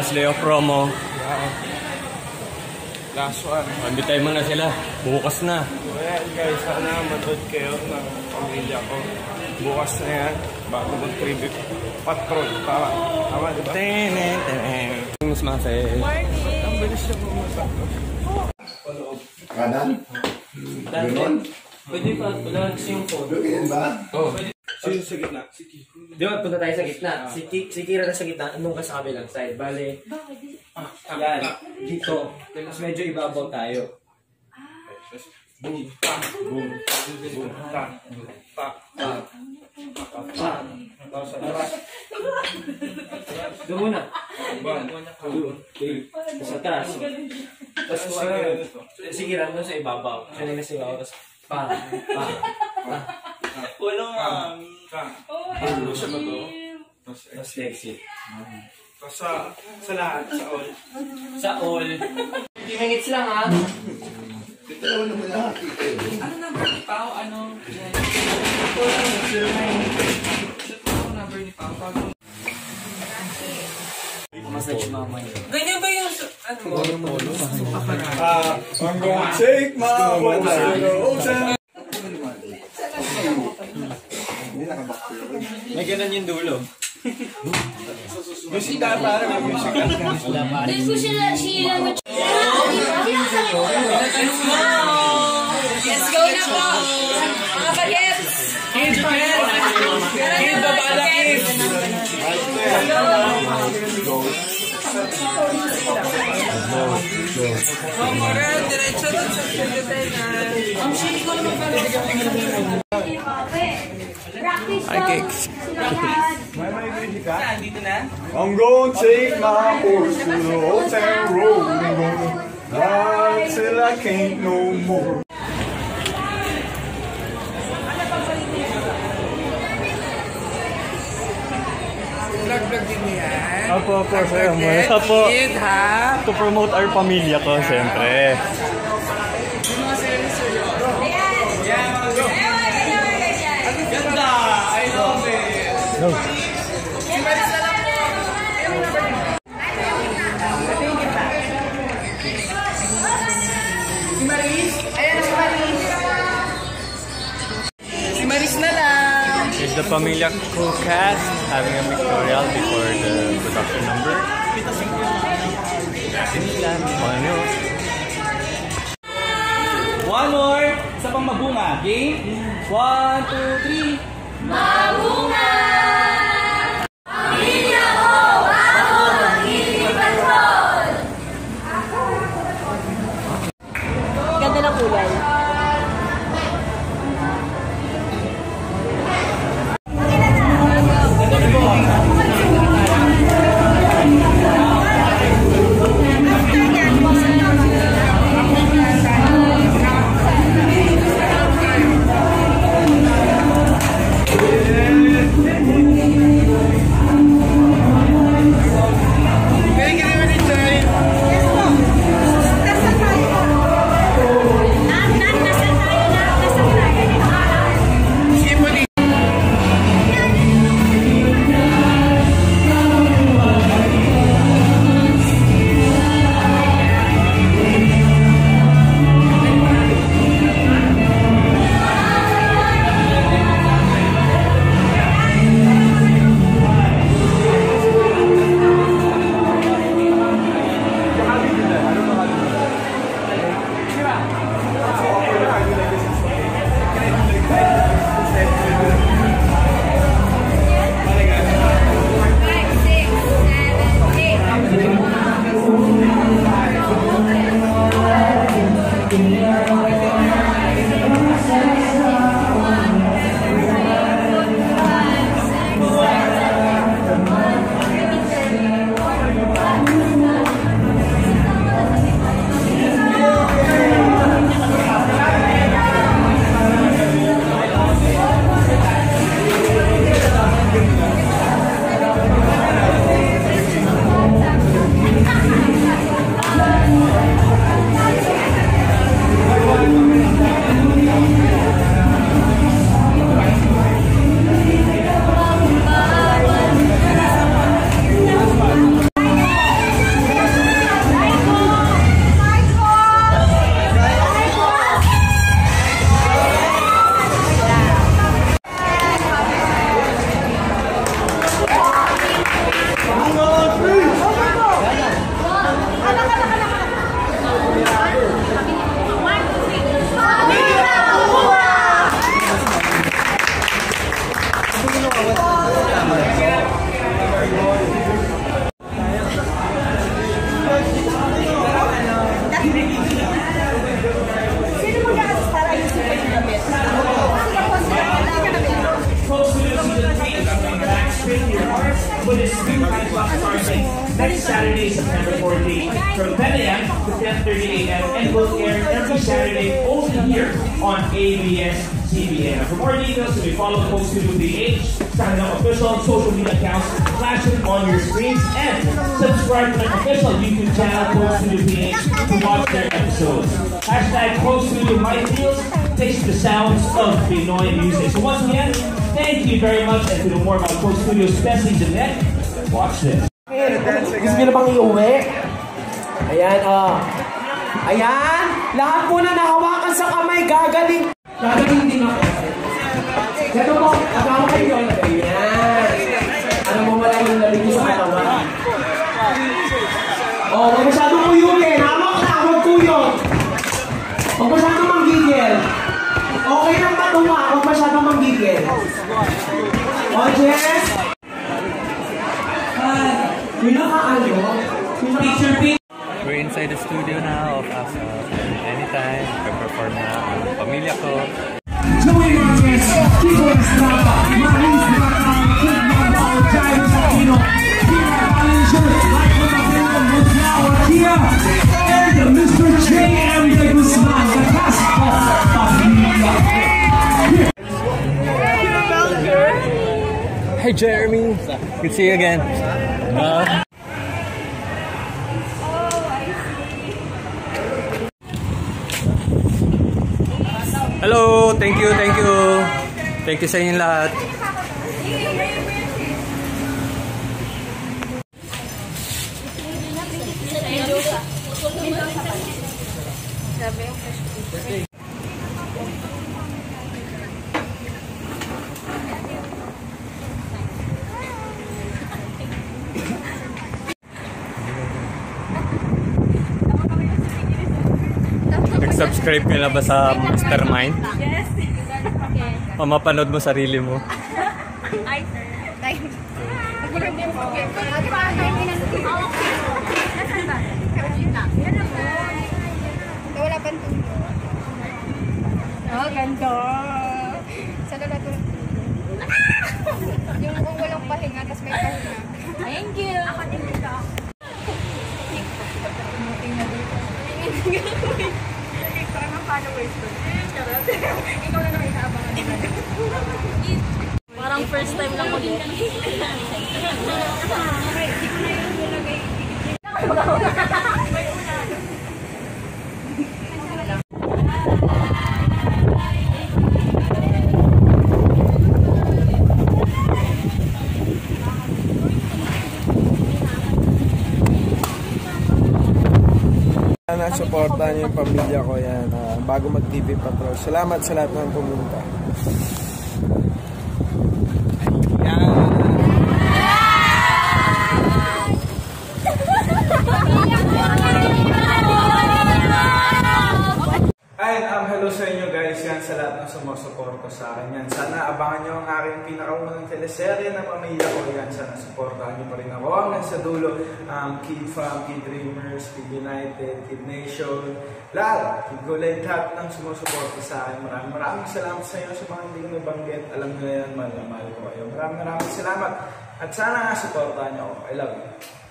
last day of promo. Last one. Mabitay mo na sila. Bukas na. Ayan guys, sana manood kayo ng pamilya ko. Bukas na yan. Bago mag-tribute patrol. Tama, diba? Mas mafe. Morning! Ang bilis siya pumunta. Kanan? Ganon? Pwede pa. Wala yung phone. Ganyan ba? Oo. Sino sa gitna? Di ba, punta tayo sa gitna. Si Kira na sa gitna. Anong ka sa kabilang side? Bale. Yan. Dito. Tapos medyo ibabaw tayo. Boom, ta, boom, boom, ta, ta, ta, ta. Doon muna. Doon. Sa taas. Tapos si Kira doon sa ibabaw. Siya na sa ibabaw. Tapos pa. Walang ano siya ba to? Tapos exit. Tapos sa lahat, sa all. Sa all. 50 minutes lang ha. Ito naman naman nakakita eh. Ano number ni Pao? Ano? Ito lang. Ano number ni Pao? Massage mama yun. Ganyan ba yung ano mo? I'm gonna take my photo. May ganun yung dulo. Musika para may musika. Let's go Sheila. Let's go na po! Mga bagets! Kids, Kids, babala kids! Mamaran, diretso doon sa Pilipinas. Ang shili ko naman pala. Practice Hi, cakes. Dito na? I'm gonna take my horse to the old town road and gonna ride till I can't no more. Vlog-vlog din yan. Apo, sir. Apo. Kid, ha? To promote our pamilya ko, siyempre. Yung mga seryoso. Ganda! I love it! No. Si Maris na lang po! Si Maris? Ayan si Maris! Si Maris na lang! Is the Pamilya Ko cast having a pictorial before the production number? One more! Isa pang mabunga. Game? 1, 2, 3. Mabunga! Pamilya ko! Ako ang inyong patrol! Ganda ng kulay. o'clock starting next Saturday, September 14th, from 10 a.m. to 10:30 a.m. and will air every Saturday all year on ABS-CBN. For more details, you may follow Coke Studio PH sa kanilang official social media accounts flashing on your screens and subscribe to their official YouTube channel, Coke Studio PH, to watch their episodes. Hashtag Coke Studio My Feels takes the sounds of Pinoy music. So once again, thank you very much, and to know more about Coke Studio, especially Jeanette, watch this. Gusto nyo na bang iuwi? Ayan, ayan, lahat po na nahawakan sa kamay, gagaling. Gagaling din ako. Ganun po, nagawa kayo. Ayan. Ano mo malang yung lalim sa katawan? Oh, huwag masyadong kuyukin. Hawak na, huwag kuyok. Huwag masyadong manggigil. Okay lang ba tuwa? Huwag masyadong manggigil. Ogie? We're inside the studio now of Asa. Anytime, we perform na ang Pamilya Ko. Hey Jeremy, good to see you again. Hello, thank you. Thank you sa inyong lahat. Nag-subscribe ka na ba sa Mastermind? Yes. O mapanood mo sarili mo? Ay, time. Okay. Di ba ang time na nasaan ba? Yan na po. Wala pa ito. Oh, ganda. Sa lala ito. Yung kung walang pahinga, tapos may pahinga. Thank you. Ako din dito. Parang ang followers ko. Ikaw na lang inaabangan nila. Parang first time lang ulit. Sana supportan niyo yung pamilya ko yan bago mag-TV Patrol. Salamat sa lahat ng pumunta. Hello sa inyo guys, yan sa lahat ng sumusuporta sa akin yan. Sana abangan nyo ang aking pinakaunang teleserye na Pamilya Ko yan. Sana supportahan nyo pa rin ako hanggang sa dulo. Kid Fam, Kid Dreamers, Kid United, Kid Nation, lahat, Kid Gulay, lahat ng sumusuporta sa akin. Maraming salamat sa inyo sa mga hindi ko nabanggit. Alam nyo yan, mahal na mahal ko kayo. Maraming salamat at sana supportahan nyo ako. I love you.